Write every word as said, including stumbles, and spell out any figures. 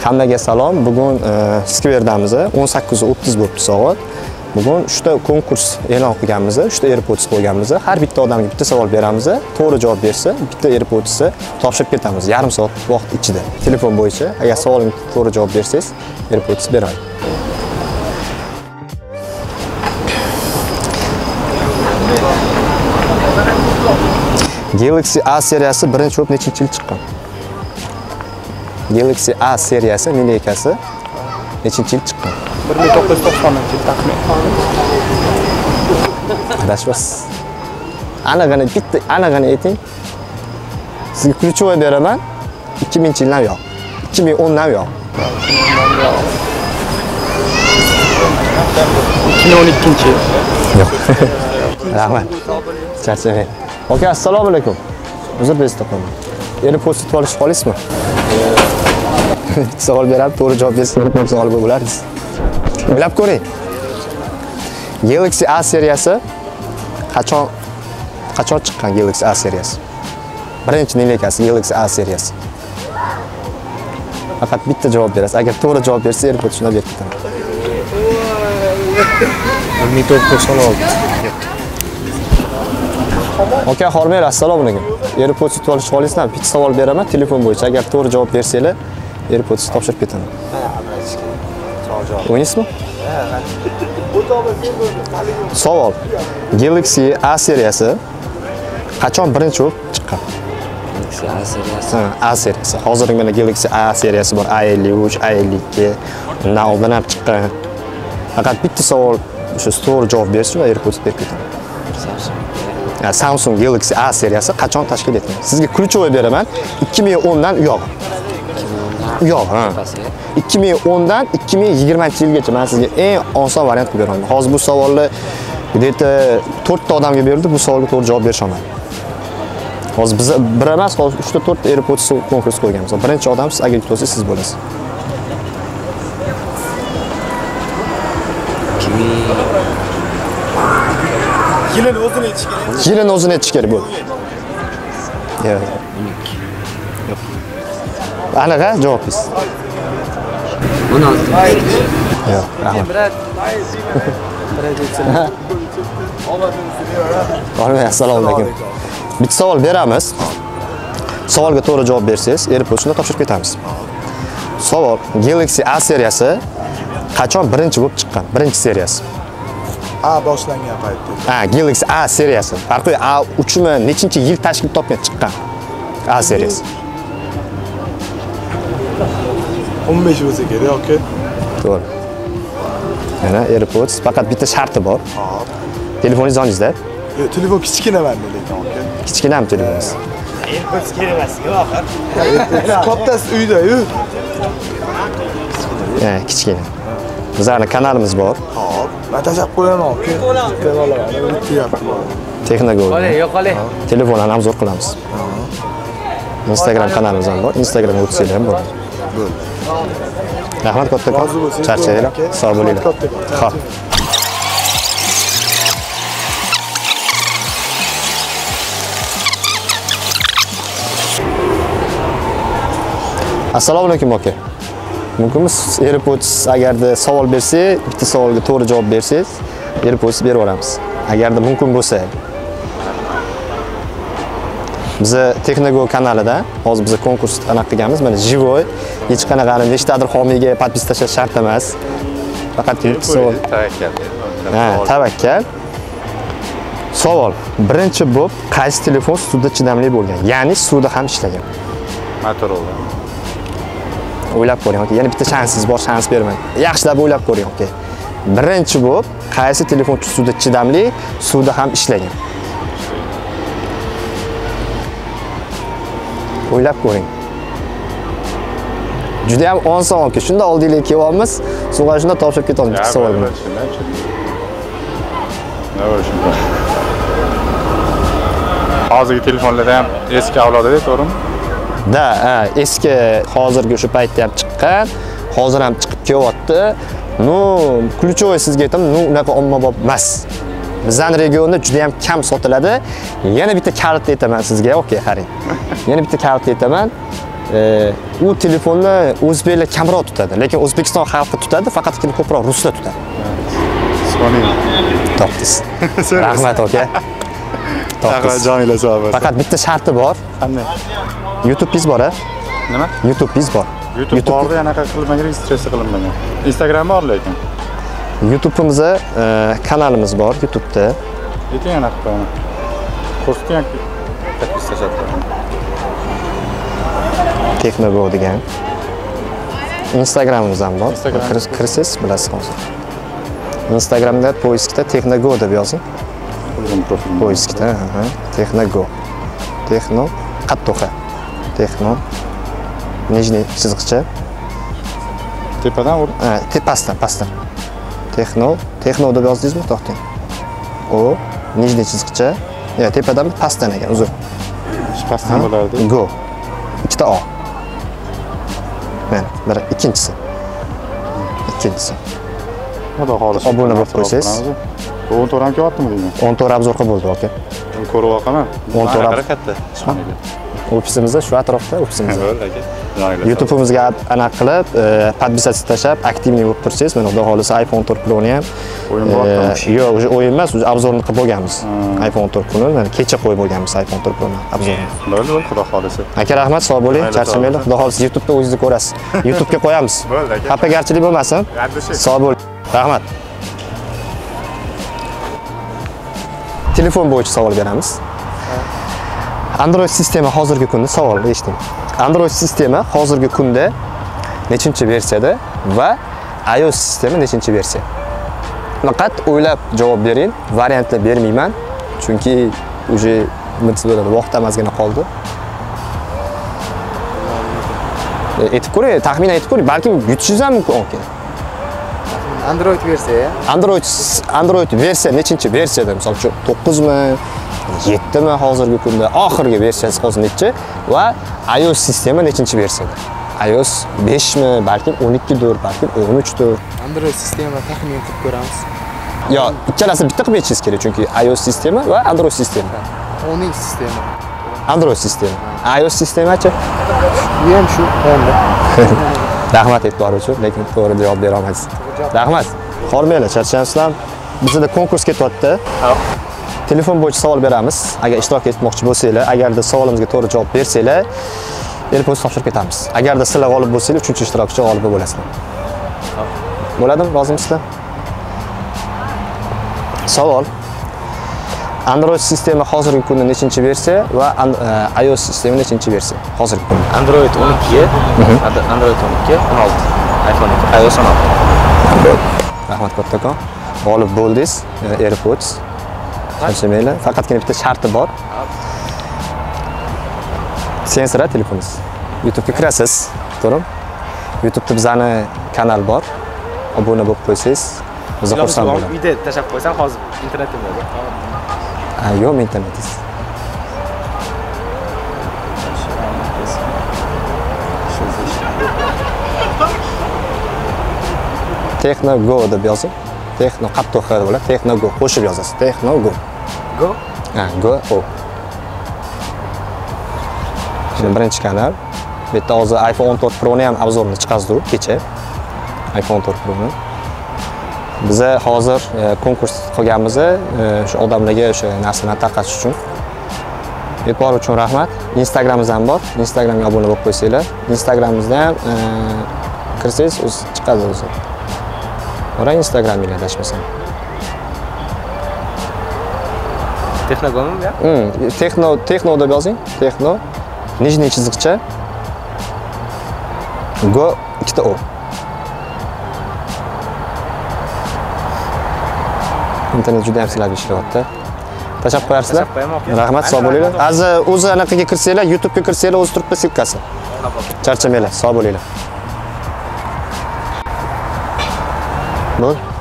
Hammaga salom. Bugun Skverdamiz o'n sakkiz o'ttiz bo'libdi soat. Bugun uchta konkurs e'lon qilganmiz, uchta AirPods qo'yganmiz. Har bitta odamga bitta savol beramiz. To'g'ri javob bersa, bitta AirPods'ni topshirib ketamiz yarim soat vaqt ichida. Telefon bo'yicha agar savolimga to'g'ri javob bersangiz, AirPods beraman. Galaxy A seriyasi birinchi bo'lib nechinchi yil chiqqan? Galaxy A seriyasi lineykasi nechinchi yil chiqqan? bir ming to'qqiz yuz to'qsoninchi yil taxmin. Adashmas. Anag'ini bitta anag'ini ayting. Sizga ключевой beraman. ikki mingchi yildan yo'q. ikki ming o'ndan yo'q. ikki ming o'n ikkinchi yil. Yo'q. Rahmat. Charchamang. Aka, assalomu alaykum. Uzr bezda qoldim. AirPods sotib olish qolisizmi? Savol berib, to'g'ri javob bersangiz, AirPods olib bo'lardingiz. Bilib ko'ring. Galaxy A seriyasi qachon qachon chiqqan Galaxy A seriyasi? Birinchi lineykasi Galaxy A seriyasi. Faqat bitta javob berasiz. Agar to'g'ri javob bersa, AirPods shunday berib ketaman. bir ming to'qqiz yuz to'qson olti. Aka, hormaylar, assalomu alaykum. AirPods sotib olish qolisizmi? Bitta savol beraman telefon bo'yicha. Agar to'g'ri javob bersanglar, AirPods topshirib ketaman. O'ynaysizmi? Savol. Galaxy A seriyasi qachon birinchi bo'lib chiqqan? Galaxy A seriyasi. Ha, A seriyasi. Hozirgi mana Galaxy A seriyasi bor, A ellik uch, A ellik ikki. Undan oldin ham chiqqan. Faqat bitta savol, shu to'g'ri javob bersa, AirPods berib ketaman. Samsung Galaxy A seriyasi qachon tashkil etilgan? Sizga ключевой beraman. ikki ming o'ndan u yoq. U yoq, ha. ikki ming o'ndan ikki ming yigirmanchi yilgacha men sizga eng oson variant qilib beraman. Hozir bu savolni deydi to'rtta odamga berildi, bu savolga to'g'ri javob berisha olmadi. Hozir biz bir emas, hozir uchta to'rtta AirPods konkurs qo'yganmiz. Birinchi odam siz agar bo'lsa siz bo'lasiz. Yilini o'zini aytish kerak. Yilini o'zini aytish kerak bo'ldi. Yo'q. Yo'q. Anaqa javobingiz. o'n olti. Yo'q, rahmat. Olmay, assalomu alaykum. Bitta savol beramiz. Savolga to'g'ri javob bersangiz, AirPods'ni topshirib ketamiz. Savol: Galaxy A seriyasi qachon birinchi bo'lib chiqqan? Birinchi seriyasi. A boshlangan paytda. Ha, Galaxy A seriyasi. Farqi A uch mi nechinchi yil tashkil topgan chiqqan? A seriyasi. o'n besh bo'lsa kerak, yoki? To'g'ri. Mana AirPods faqat bitta sharti bor. Hop. Telefoningiz yoningizda. Yo'q, telefon kichkina menda lekin, yoki? Kichkinami telefoningiz? AirPods kerak emas, oxir. Kattasi uyda-yu. Ha, kichkina. Bizning kanalimiz bor. Hop. Men tashab qo'yaman, yoki? Bemalol, bityapti. Texnogo. Qolay, yo'q qolay. Telefonlarni obzor qilamiz. Instagram kanalimiz ham bor. Instagramga o'tsanglar ham bo'ladi. Bo'ldi. Rahmat kattakon. Charchanglar. Sog' bo'linglar. Xo'p. Assalomu alaykum aka. Mumkinmi AirPods agarda savol bersangiz, bitta savolga to'g'ri javob bersangiz, AirPods berib yuboramiz. Agarda mumkin bo'lsa. Biz Texnogo kanalida hozir biz konkurs anaqa qilganmiz. Mana живой, hech qanaqani nechtadir homiyga podpis tashlash shart emas. Faqat bitta savol. Tavakkal. Ha, tavakkal. Savol: birinchi bo'lib qaysi telefon suvda chidamli bo'lgan? Ya'ni suvda ham ishlagan. Motorola. O'ylab ko'ring, aka. Yana bitta shansingiz bor, shans bermang. Yaxshilab o'ylab ko'ring, aka. Birinchi bo'lib qaysi telefon suvda chidamli, suvda ham ishlagan? O'ylab ko'ring. Juda ham oson aka. Shunda oldingizga kelyapmiz, so'ngra shunda topshirib ketamiz bitta savol bilan. Hozirgi telefonlarda ham eski avlodida, to'g'rimi? Da, ha, eski hozirgi o'sha paytda ham chiqqan, hozir ham chiqib kelyapti. No, ключевой sizga aytaman, no unaqa ommabop emas. Bizning regionda juda ham kam sotiladi. Yana bitta kalit aytaman sizga, okey, qarang. Yana bitta kalit aytaman. u telefonni o'zbeklar kamroq tutadi, lekin O'zbekiston xalqi tutadi, faqatgina ko'proq ruslar tutadi. Isponing. Topdingiz. Rahmat aka. Rahmat Jamila sog' bo'lsin. Faqat bitta sharti bor. Qanday? YouTube'ingiz bor-a? Nima? YouTube'ingiz bor. YouTube borda anaqa qilinmagan, registratsiya qilinmagan. Instagram bor lekin. YouTube'imizda kanalimiz bor YouTube'da. Lekin anaqa qilaman. Qo'shgan подписаться. Technogo degan. Instagramimiz ham bor. Instagram. Kirsiz, bilasiz hozir. Instagramda poiskda Technogo deb yozing. O'zim profilim. Poiskda, ha, Technogo. Techno qattoqa. Techno nijniy chiziqcha. Tepadan ur. Ha, tepasdan, pastdan. Techno, Techno deb yozdingizmi? To'xting. O, nijniy chiziqcha. Ya, tepadan pastdan ekan, uzun. Pastdan bo'lardi. Go. Ikkita O. Mana, bir ikkinchisi. Ikkinchisi. Xudo xolisi. Obuna bo'lib qo'ysangiz. o'n to'rt ham kelyaptimi deyman. o'n to'rt obzor qilib bo'ldi, aka. Ko'rib boqaman. o'n to'rt Mana katta. Ofisimizda shu atrofda, ofisimizda. Bo'ldi aka. YouTube'imizga anaqa qilib, podpisatsiya tashlab, aktivniy bo'lib tursangiz, mana xudo xolisi iPhone to'rt Pro ni ham O'yin bo'lyapti. yo'q, o'sha o'yin emas, o'sha obzorni qilib bo'lganmiz. iPhone to'rt Pro ni, mana kecha qo'yib bo'lganmiz iPhone to'rt Pro ni obzorini. Bo'ldi, bo'ldi, xudo xolisi. Aka rahmat, sog' bo'ling, charchamanglar. Xudo xolisi YouTube'da o'zingizni ko'rasiz. YouTube'ga qo'yamiz. Bo'ldi aka. Xafagarchilik bo'lmasin. Raddishi. Sog' bo'ling. Rahmat. Telefon bo'yicha savol beramiz. Android sistema hozirgi kunda savol eshiting. Android sistema hozirgi kunda nechinchi versiyada va iOS sistema nechinchi versiya? Faqat o'ylab javob bering, variantlar bermayman, chunki uje mitis bo'ladi, vaqt amazgina qoldi. Aytib ko'ring, taxminan aytib ko'ring, balki yutishingiz ham mumkin. Android versiya. Android Android versiya nechinchi versiyada? Misol uchun to'qqizmi, yettimi hozirgi kunda, oxirgi versiyasi hozir nechi va iOS sistema nechinchi versiyada? iOS beshmi, balki o'n ikkidir, balki o'n uchdir. Android sistema taxmin qilib ko'ramiz. Yo, ikkalasi bitta qilib aytishingiz kerak, chunki iOS sistema va Android sistema. O'ning sistema. Android sistema. iOS sistemachi? Bu ham shu onda. Rahmat e'tibor uchun, lekin to'g'ri javob bera olmaysiz. Rahmat. Hormanglar, charchaysizlar. Bizda konkurs ketyapti. Telefon bo'yicha savol beramiz. Agar ishtirok etmoqchi bo'lsanglar, agarda savolimizga to'g'ri javob bersanglar, AirPods topshirib ketamiz. Agarda sizlar g'olib bo'lsanglar, uchinchi ishtirokchi g'olibi bo'lasizlar. Bo'ladimi? Rozimisizlar? Savol. Android sistema hozirgi kunda nechinchi versiya va iOS sistema nechinchi versiya hozirgi kunda? Android o'n ikki, Android o'n ikki, o'n olti, iPhone iOS o'n olti. Rahmat kattakon. G'olib bo'ldingiz. AirPods. Charchamanglar. Faqatgina bitta sharti bor. Sensor telefoningiz. YouTube'ga kirasiz, to'g'rimi? YouTube'da bizani kanal bor. Obuna bo'lib qo'ysangiz, biz xursand bo'lamiz. Uyda tashab qo'ysam hozir internetim yo'q. Ha, yo'q, internetingiz. Technogo deb yozing. Techno qattiq xil bo'ladi. Technogo qo'shib yozasiz. Technogo. Go. Ha, Go O. Şimdi birinchi kanal. Bu yerda hozir iPhone o'n to'rt Pro ni ham obzorini chiqazdi kecha. iPhone o'n to'rt Pro ni. Biza hozir konkurs qilganmiz, o'sha odamlarga o'sha narsalarni tarqatish uchun. E'tibor uchun rahmat. Instagramimiz ham bor. Instagramga obuna bo'lib qo'ysanglar, Instagramimizda ham kirsangiz o'zi chiqadi o'zi. Qarang Instagramga adashmasam. Texnogomi bu? Hmm, Techno, Techno deb yozing. Techno nijniy chiziqcha Go ikkita O. Internet juda ham silab ishlayapti. Tashab qo'yarsizlar? Tashab qo'yaman, aka. Rahmat, sog' bo'linglar. Hozir o'zi anaqaga kirsanglar, YouTube'ga kirsanglar, o'zi turibdi silkasi. Charchamanglar, sog' bo'linglar. Bo'l.